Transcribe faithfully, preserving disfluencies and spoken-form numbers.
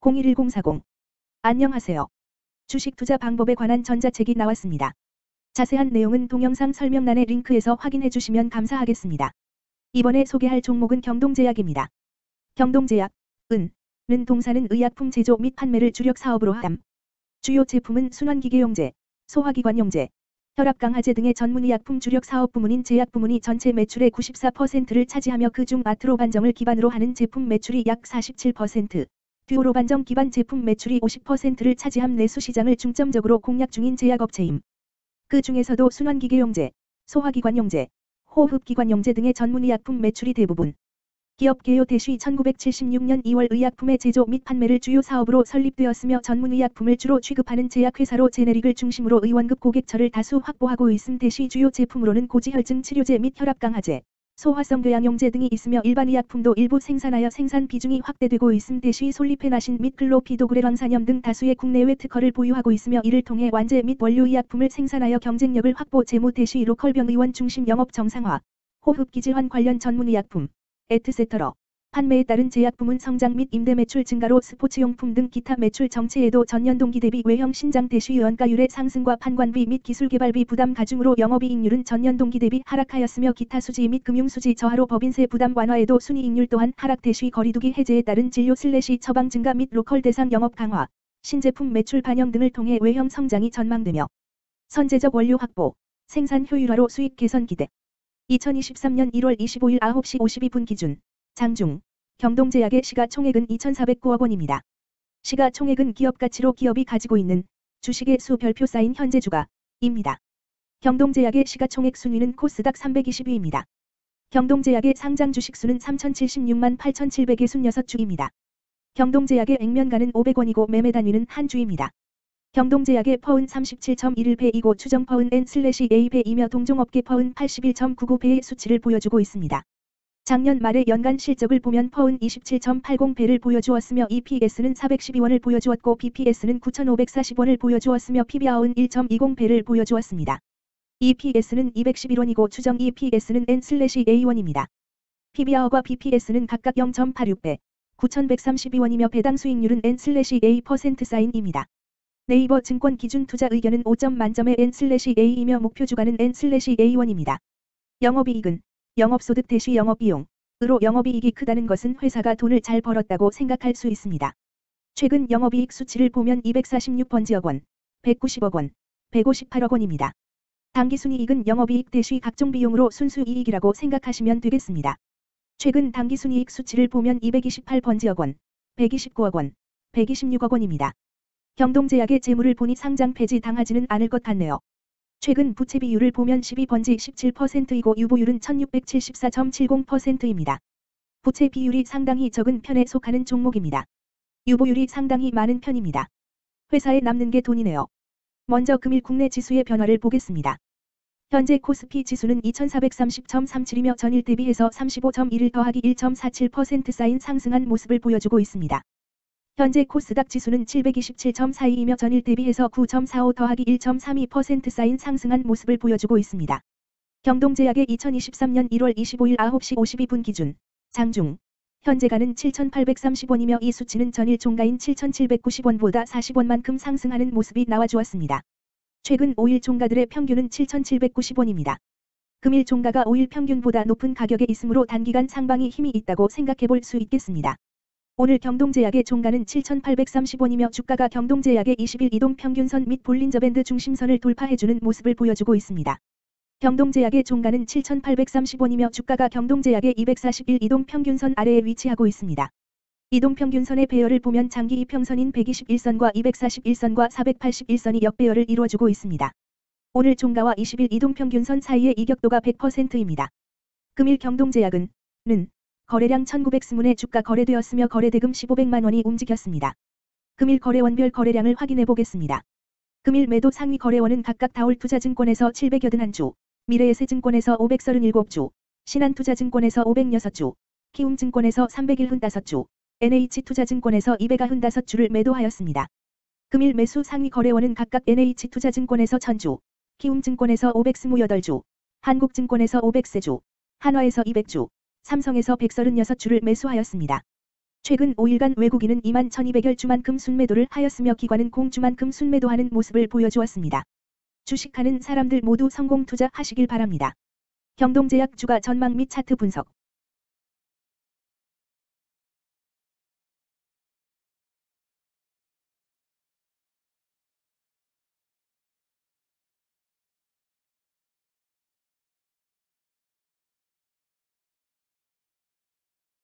공일일공사공. 안녕하세요. 주식 투자 방법에 관한 전자책이 나왔습니다. 자세한 내용은 동영상 설명란의 링크에서 확인해 주시면 감사하겠습니다. 이번에 소개할 종목은 경동제약입니다. 경동제약, 은, 는 동사는 의약품 제조 및 판매를 주력 사업으로 함. 주요 제품은 순환기계용제, 소화기관용제, 혈압강화제 등의 전문의약품 주력 사업 부문인 제약 부문이 전체 매출의 구십사 퍼센트를 차지하며 그중 아트로반정을 기반으로 하는 제품 매출이 약 사십칠 퍼센트, 듀오로반정 기반 제품 매출이 오십 퍼센트를 차지함 내수 시장을 중점적으로 공략 중인 제약업체임. 그 중에서도 순환기계용제, 소화기관용제, 호흡기관용제 등의 전문의약품 매출이 대부분. 기업 개요 대시 천구백칠십육 년 이월 의약품의 제조 및 판매를 주요 사업으로 설립되었으며 전문의약품을 주로 취급하는 제약회사로 제네릭을 중심으로 의원급 고객처를 다수 확보하고 있음. 대시 주요 제품으로는 고지혈증 치료제 및 혈압강화제, 소화성 궤양용제 등이 있으며 일반 의약품도 일부 생산하여 생산 비중이 확대되고 있음. 대시 솔리페나신 및 클로피도그레랑산염 등 다수의 국내외 특허를 보유하고 있으며 이를 통해 완제 및 원료 의약품을 생산하여 경쟁력을 확보. 재무 대시 로컬병 의원 중심 영업 정상화, 호흡기질환 관련 전문의약품, 에트세터러. 판매에 따른 제약부문 성장 및 임대 매출 증가로 스포츠용품 등 기타 매출 정체에도 전년 동기 대비 외형 신장 대시 원가율의 상승과 판관비 및 기술개발비 부담 가중으로 영업이익률은 전년 동기 대비 하락하였으며 기타 수지 및 금융수지 저하로 법인세 부담 완화에도 순이익률 또한 하락. 대시 거리두기 해제에 따른 진료 슬래시 처방 증가 및 로컬 대상 영업 강화, 신제품 매출 반영 등을 통해 외형 성장이 전망되며 선제적 원료 확보, 생산 효율화로 수익 개선 기대. 이천이십삼 년 일월 이십오일 아홉 시 오십이 분 기준 장중 경동제약의 시가총액은 이천사백구억 원입니다. 시가총액은 기업가치로 기업이 가지고 있는 주식의 수 별표 쌓인 현재 주가입니다. 경동제약의 시가총액 순위는 코스닥 삼백이십 위입니다. 경동제약의 상장 주식수는 삼천칠십육만 팔천칠백육십육 주입니다. 경동제약의 액면가는 오백 원이고 매매 단위는 한 주입니다. 경동제약의 퍼은 삼십칠 점 일일 배이고 추정 퍼은 엔/에이 배이며 동종업계 퍼은 팔십일 점 구구 배의 수치를 보여주고 있습니다. 작년 말의 연간 실적을 보면 퍼은 이십칠 점 팔공 배를 보여주었으며 이피에스는 사백십이 원을 보여주었고 비피에스는 구천오백사십 원을 보여주었으며 피비알은 일 점 이공 배를 보여주었습니다. 이피에스는 이백십일 원이고 추정 이피에스는 엔/에이 원입니다. 피비알과 비피에스는 각각 영 점 팔육 배, 구천백삼십이 원이며 배당 수익률은 엔/에이 퍼센트 사인입니다. 네이버 증권 기준 투자 의견은 오 점 만점의 엔/에이이며 목표 주가는 엔/에이 원입니다. 영업이익은 영업소득 대시 영업비용으로 영업이익이 크다는 것은 회사가 돈을 잘 벌었다고 생각할 수 있습니다. 최근 영업이익 수치를 보면 이백사십육 번지억 원, 백구십억 원, 백오십팔억 원입니다. 당기순이익은 영업이익 대시 각종 비용으로 순수이익이라고 생각하시면 되겠습니다. 최근 당기순이익 수치를 보면 이백이십팔 번지억 원, 백이십구억 원, 백이십육억 원입니다. 경동제약의 재물을 보니 상장 폐지 당하지는 않을 것 같네요. 최근 부채 비율을 보면 십이 번지 십칠 퍼센트이고 유보율은 천육백칠십사 점 칠공 퍼센트입니다. 부채 비율이 상당히 적은 편에 속하는 종목입니다. 유보율이 상당히 많은 편입니다. 회사에 남는 게 돈이네요. 먼저 금일 국내 지수의 변화를 보겠습니다. 현재 코스피 지수는 이천사백삼십 점 삼칠이며 전일 대비해서 삼십오 점 일일 더하기 일 점 사칠 퍼센트 쌓인 상승한 모습을 보여주고 있습니다. 현재 코스닥 지수는 칠백이십칠 점 사이이며 전일 대비해서 구 점 사오 더하기 일 점 삼이 퍼센트 쌓인 상승한 모습을 보여주고 있습니다. 경동제약의 이천이십삼 년 일월 이십오일 아홉 시 오십이 분 기준 장중 현재가는 칠천팔백삼십 원이며 이 수치는 전일 종가인 칠천칠백구십 원보다 사십 원만큼 상승하는 모습이 나와주었습니다. 최근 오 일 종가들의 평균은 칠천칠백구십 원입니다. 금일 종가가 오 일 평균보다 높은 가격에 있으므로 단기간 상방이 힘이 있다고 생각해 볼 수 있겠습니다. 오늘 경동제약의 종가는 칠천팔백삼십 원이며 주가가 경동제약의 이십 일 이동평균선 및 볼린저밴드 중심선을 돌파해주는 모습을 보여주고 있습니다. 경동제약의 종가는 칠천팔백삼십 원이며 주가가 경동제약의 이백사십일 이동평균선 아래에 위치하고 있습니다. 이동평균선의 배열을 보면 장기 이평선인 백이십일 선과 이백사십일 선과 사백팔십일 선이 역배열을 이루어주고 있습니다. 오늘 종가와 이십 일 이동평균선 사이의 이격도가 백 퍼센트입니다. 금일 경동제약은 는 거래량 천구백이십 문의 주가 거래되었으며 거래대금 천오백만 원이 움직였습니다. 금일 거래원별 거래량을 확인해 보겠습니다. 금일 매도 상위 거래원은 각각 다올투자증권에서 칠백팔십일 주, 미래에셋증권에서 오백삼십칠 주, 신한투자증권에서 오백육 주, 키움증권에서 삼백칠십오 주, 엔에이치투자증권에서 이백구십오 주를 매도하였습니다. 금일 매수 상위 거래원은 각각 엔에이치투자증권에서 천 주, 키움증권에서 오백이십팔 주, 한국증권에서 오백삼 주, 한화에서 이백 주, 삼성에서 백삼십육 주를 매수하였습니다. 최근 오 일간 외국인은 이만 천이백여 주만큼 순매도를 하였으며 기관은 공주만큼 순매도하는 모습을 보여주었습니다. 주식하는 사람들 모두 성공 투자하시길 바랍니다. 경동제약 주가 전망 및 차트 분석.